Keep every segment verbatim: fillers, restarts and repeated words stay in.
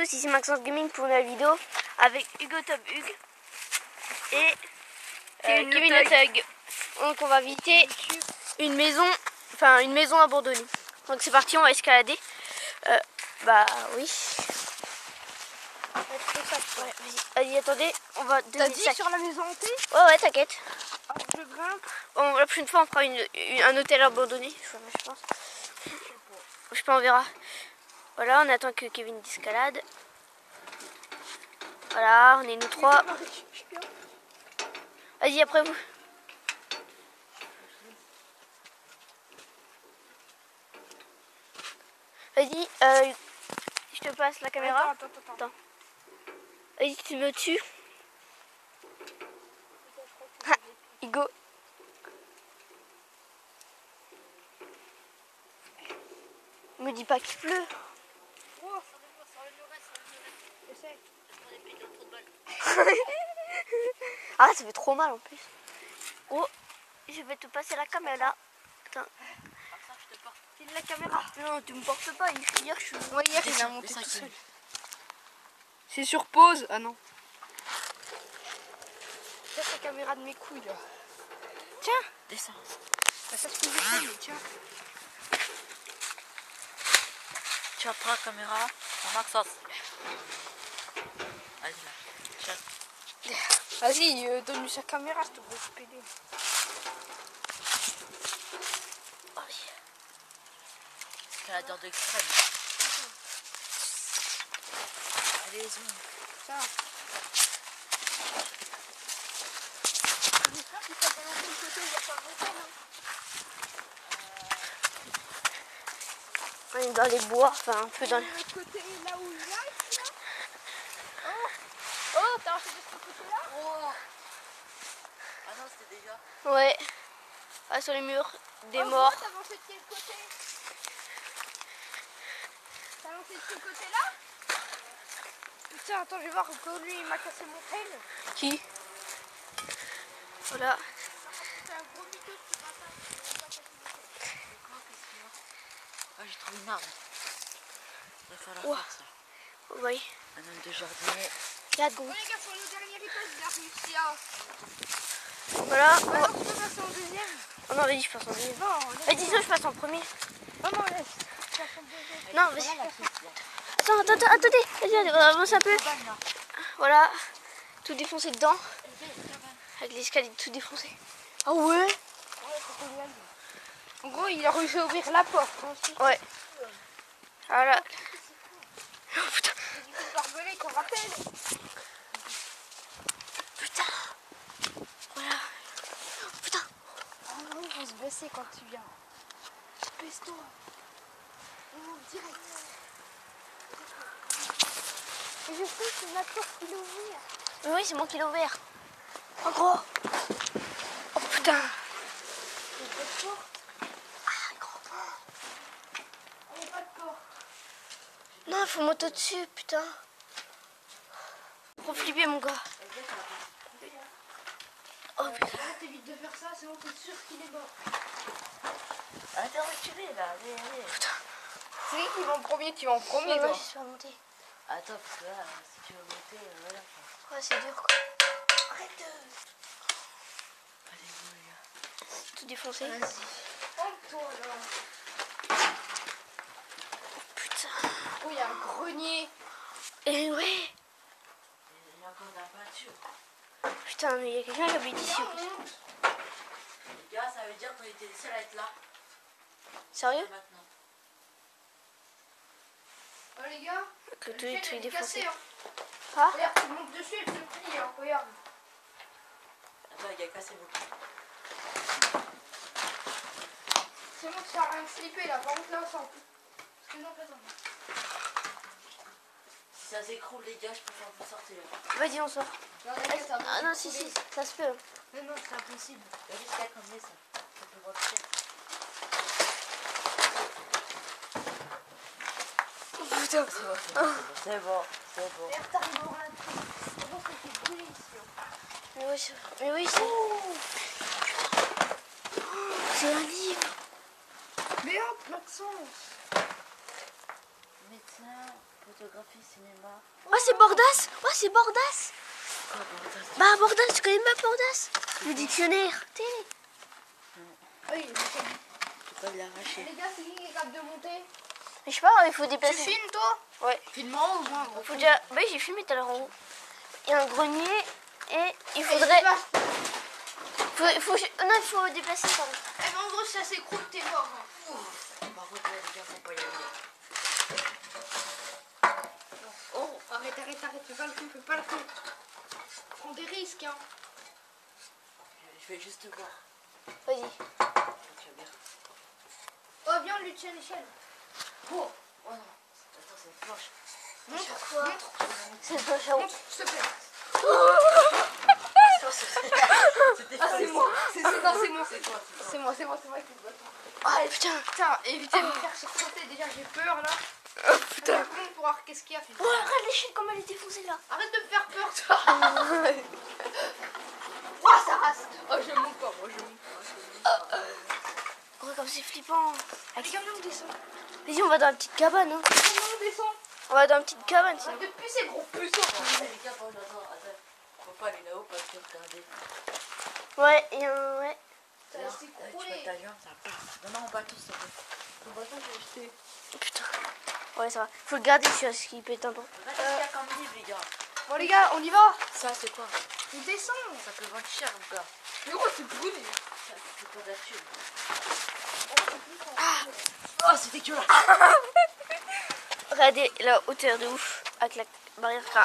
tous, ici Maxence Gaming pour une nouvelle vidéo avec Hugo Top Hugues et euh, Kevin Le Thug. Donc on va visiter une maison, enfin une maison abandonnée. Donc c'est parti, on va escalader. Euh, bah oui. Ouais, vas-y, vas-y, attendez, on va T'as dit sur la maison hantée? Ouais, ouais, t'inquiète. Alors je grimpe. On, la prochaine fois, on fera une, une, un hôtel abandonné, je pense. Je sais pas, on verra. Voilà, on attend que Kevin d'escalade. Voilà, on est nous trois. Vas-y, après vous. Vas-y, euh, je te passe la caméra. Attends, attends, attends. Attends. Vas-y, tu me dessus. Ah, Hugo. Me dis pas qu'il pleut. Oh, essaye. Ah, ça fait trop mal en plus. Oh, je vais te passer la caméra. Attends. File la caméra. Non, tu me portes pas. Hier, je suis. Ouais, hier, il a monté tout seul. C'est sur pause. Ah non. C'est la caméra de mes couilles là. Tiens. Descends. Bah, ça se peut juste, mais tiens. Tu vas prendre la caméra en Maxence. Vas-y là. Tiens. Vas-y, euh, donne-lui sa caméra, s'il te plaît, ce pédé. Oh oui. Escaladeur d'extrême. Allez, zoom. Tiens. On est dans les bois, enfin un peu dans les... Le côté là où il y a, là. Oh, oh, t'as enchaîné ce côté-là? Oh. Ah non, c'était déjà. Ouais. Ah, sur les murs, des oh, morts. T'as lancé de quel côté? T'as lancé de ce côté-là? Putain, attends, je vais voir que lui, il m'a cassé mon trail. Qui? Voilà. C'est un gros mytho, ce bâtard. Ah, j'ai trouvé une arme. Il va falloir Ouah. faire ça. Oui. Un homme de jardinier. Regarde, gros. Oh les gars, sur le dernier étage, il a réussi à... Voilà. Bah on alors, va- tu peux passer en deuxième? Oh non, vas-y, je passe en deuxième. Non, Vas-y, ça, je passe en premier. non, non, laisse. Tu passes en deuxième. Non, vas-y. Voilà la piste, là. Attends, attends, attends, attendez. Vas-y, allez, on avance un peu. Cabane, là. Voilà. Tout défoncé dedans. Avec l'escalier tout défoncé. Ah ouais? En gros, il a réussi à ouvrir la porte. Hein. Ouais. Voilà. Oh putain. C'est du coup barbelé qu'on rappelle. Putain. Voilà. Oh putain. Ah non, il faut se baisser quand tu viens. Baisse-toi. On monte direct. Et je sais que c'est ma porte qui l'a ouvert. Mais oui, c'est moi qui l'ai ouvert. En gros. Oh putain. Il n'y a pas de porte. Ah, gros. Il n'y a pas de porte. Non, il faut monter dessus, putain. Trop flipper, mon gars. Oh putain. Arrête, évite de faire ça, sinon t'es sûr qu'il est mort. Arrête de reculer là. Allez, allez. C'est qui qui va en premier? Tu vas en premier, Ouais, toi. ouais, je suis pas monter. Attends, parce que là, si tu veux monter, euh, voilà. quoi. Ouais, c'est dur, quoi. Arrête de... Allez, go, les gars. Tout défoncé. Vas-y. Honte-toi, là. Putain. Oh, il y a un grenier. Et ouais. Il y a encore de la peinture. Putain, mais il y a quelqu'un qui habite ici. en plus. Les gars, ça veut dire qu'on était les seuls à être là. Sérieux? Maintenant. Oh, les gars. Que le tout est ciel, tout est il est défoncé. cassé, hein. Ah? Regarde, tu montes dessus, elle se plie, hein. Regarde. Attends, il a cassé beaucoup. C'est bon, ça a rien flippé, là. Par contre, là, on s'en fout. Parce que non, attends. Si ça s'écroule, les gars, je préfère vous sortir. Vas-y, on sort. Non, t'inquiète, ça va Ah non, si, s'écrouler. si, ça se peut. Mais non, c'est impossible. Il y a juste qu'à combler ça. Ça peut voir le ciel. Putain. C'est bon, c'est bon, c'est bon, c'est bon. Regarde, t'arrives au ras. Je pense que c'est brûlé ici. hein. Mais oui, c'est... Mais oui, c'est... C'est un livre. Mais hop, Maxence. Médecin. Photographie, cinéma. Oh, c'est Bordas. Oh, c'est Bordas. Quoi, Bordas? Bah, Bordas, tu connais pas Bordas? Le dictionnaire. T'es. Oui, Tu peux l'arracher. les gars, c'est qui qui est capable de monter? Je sais pas, il faut Tu déplacer. filmes toi? Ouais. Filme-moi au moins. Faut déjà. Bah, j'ai filmé tout à l'heure en haut. Il y a un grenier et il faudrait. Faut, faut... Non, il faut déplacer, pardon. Eh ben en gros, si ça s'écroule, t'es mort. Hein. Par contre, là, les gars, faut pas y aller. Oh, arrête, arrête, arrête, fais pas le coup, fais pas le coup. Prends des risques, hein. Je vais juste te voir. Vas-y. Tu vas bien. Oh, viens, on lui tient l'échelle. Oh, oh non. Attends, c'est une planche. Montre, Quoi? montre, C'est le prochain. montre, s'il te plaît. C'était Ah, c'est moi, c'est c'est- non, c'est moi. C'est toi, c'est toi. C'est moi, c'est moi, c'est moi qui me bat. Ah, putain. Putain, évitez de me faire sursauter, déjà j'ai peur là. Oh, putain. Putain. Pour voir qu'est-ce qu'il y a. Philippe. Oh, regarde l'échelle, comme elle est défoncée là. Arrête de me faire peur, toi. Oh, ça rase. Oh, je monte pas, moi je monte pas. Oh, comme c'est flippant. Allez, viens, on descend. Vas-y, on va dans la petite cabane. Hein. Viens, on descend. On va dans la petite cabane, sinon. Arrête de pisser, gros puceau. Ah, les gars, attends, attends, attends. Faut pas aller là-haut parce que regardez. Ouais, et un. Ouais. Ça Là, va là, tu s'écrouler. mets ta jambe, ça part. Non, non, on va tous, ça va. Le bâton, je l'ai jeté. Putain. Ouais, ça va. Faut le garder sur ce qui peut être important. Regarde ce qu'il y a comme livre, les gars. Bon, les gars, on y va. Ça, c'est quoi? On descend. Ça peut vendre cher, mon gars. Mais gros, c'est brûlé. Ça, c'est pas d'actu. Ah. Oh, c'est dégueulasse. Regardez la hauteur de ouf avec la barrière. Enfin,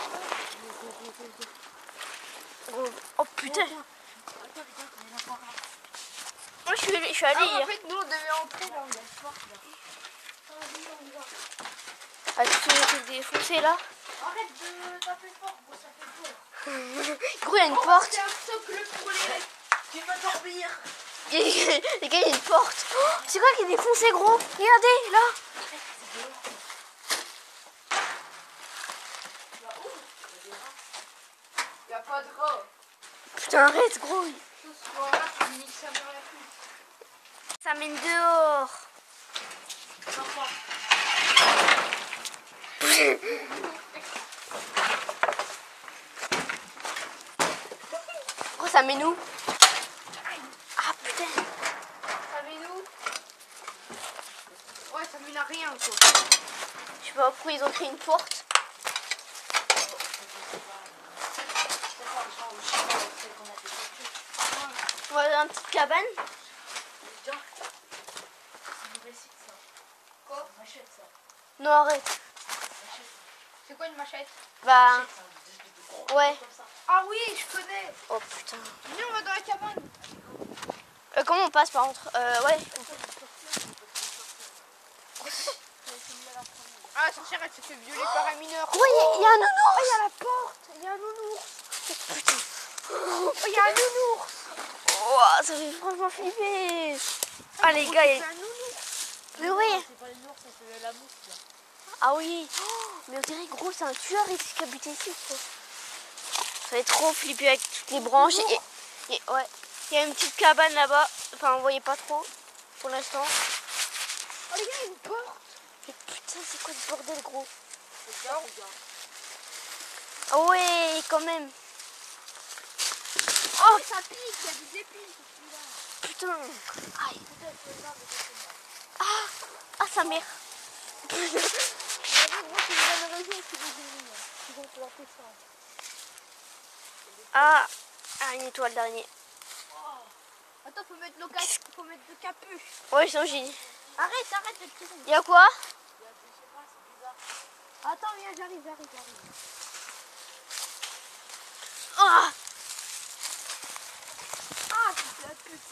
gros. Oh putain. Attends, les gars, on est là par là. Moi je suis, je suis allée Ah, en hier. fait, nous, on devait entrer là. On y a pas, là. Ah, oui, on y va. Avec tout le truc défoncé là. Arrête de taper fort, gros, ça fait peur. Gros, il y a une Oh, porte. c'est un socle pour les... Tu vas dormir. Les gars, il y a une porte. Oh, c'est quoi qui est défoncé, gros? Regardez là. Y a pas de rat. Putain, arrête, gros. Ce soir-là, tu me niques sa mère la pluie. Ça mène dehors. Sympa. Gros, ça mène où? Ah putain. Ça mène où? Ouais, ça mène à rien, quoi. Je sais pas pourquoi ils ont créé une porte. On va dans une petite cabane. C'est une réussite, ça. Quoi? On achète ça. Non, arrête. C'est quoi une machette? Bah, Ça, on ouais. comme ça. Ah oui, je connais. Oh putain. Viens, on va dans la cabane. Euh, comment on passe par contre? Euh, ouais. Ah, la sorcière, elle s'est fait violer par un mineur. Gros, il y, a- il y a un Oh, nounours. il y a la porte. Il y a un nounours. Putain. Oh, il y a un nounours. Oh, ça fait franchement flipper. Ah les gars, il y a... C'est un nounours. Mais oui. C'est pas les nours, ça c'est la mousse, là. Ah oui. Oh, mais on dirait gros, c'est un tueur ici qui habite ici. Quoi. Ça va être trop flipper avec toutes les branches. Et, et- ouais. Il y a une petite cabane là-bas. Enfin, on voyait pas trop pour l'instant. Oh, les gars, il y a une porte. Mais putain, c'est quoi ce bordel, gros? Regarde, regarde. Ah ouais, quand même. Oh, ça pique. Il y a des épines sur celui-là. Putain. Aïe. Ah, ah sa mère. Mais gros, c'est une bonne raison qu'ils vont venir. Ils vont planter ça. Ah, ah une étoile d'araignée. Attends, faut mettre nos casques, faut mettre de capuches. Ouais, sinon j'ai dit. Arrête, arrête de tirer. Il y a quoi? Attends, viens, j'arrive, j'arrive, j'arrive. Ah, Ah, c'est la pute.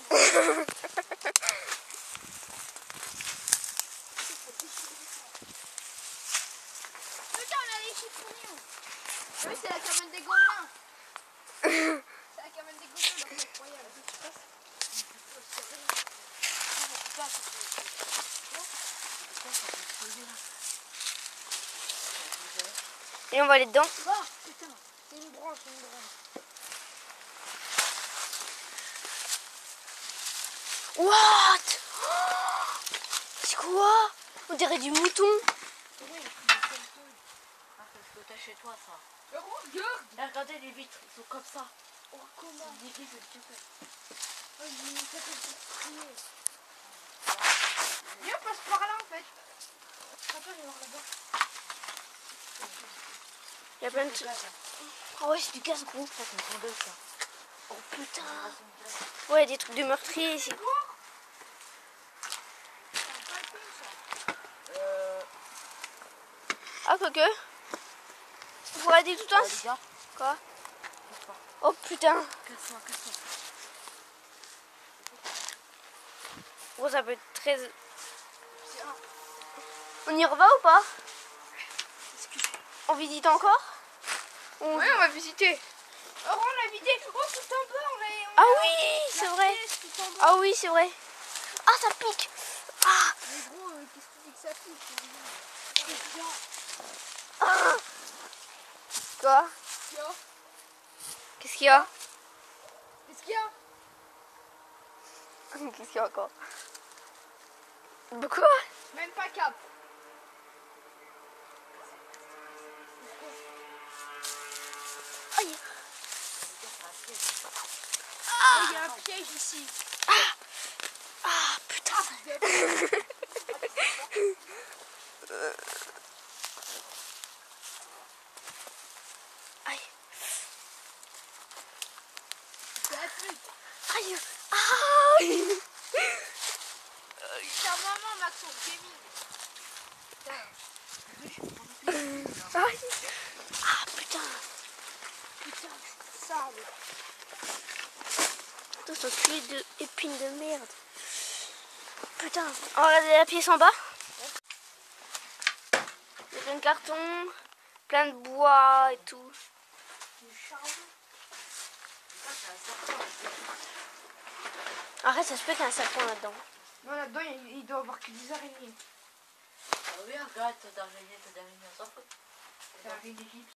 Putain, on a les chiffoniers. Oui, c'est la cabane des gobelins. C'est la cabane des gobelins, donc c'est incroyable. et on va aller dedans. Ah, putain, c'est une branche, c'est une branche. What? Oh, c'est quoi? On dirait du mouton. Oui, parce que t'as chez toi ça. Mais regarde. Là, regardez les vitres, ils sont comme ça. Oh, comment? Des vitres, je te fais. Oh, il me fait crier. Viens, on passe par là en fait. Attends, je vais voir là-bas. Il y a plein de trucs. Oh ouais, c'est du gaz gros. Ça, c'est une tondeuse, ça. Oh putain. Ouais, des trucs de meurtrier ici. Euh... Ah, quoique. Vous regardez tout le temps. les gars, Quoi? casse-toi. Oh putain. Casse-toi, casse-toi. Oh, ça peut être très... On y reva ou pas? On visite encore? On... Ouais, on va visiter. Oh, on a vidé. Oh, tout en bas, on a. on Ah a- oui, la c'est vrai. pièce tout en bas. Ah oui, c'est vrai. Ah, ça pique. Ah, Mais gros, euh, qu'est-ce que tu dis que ça pique? Qu'est-ce qu'il y a? ah. Quoi? Qu'est-ce qu'il y a? Qu'est-ce qu'il y a? Qu'est-ce qu'il y a? Qu'est-ce qu'il y a encore? Quoi? Même pas cap. Aïe. Oh, il y a un piège ici. Ah, putain. Aïe. C'est la pute. Aïe. Aïe. Ta maman, Maxon Gaming. Aïe. Ah, putain. Putain, c'est sale. Tout ce cul de épines de merde. Putain. On va regarder la pièce en bas. Il y a plein de cartons, plein de bois et tout. Du charbon. Arrête, ça se peut qu'il y ait un serpent là-dedans. Non, là-dedans, il, il doit y avoir que des araignées. Ah oui, regarde, t'as d'araignée, t'as d'araignée, on s'en fout. Des araignées égyptiennes.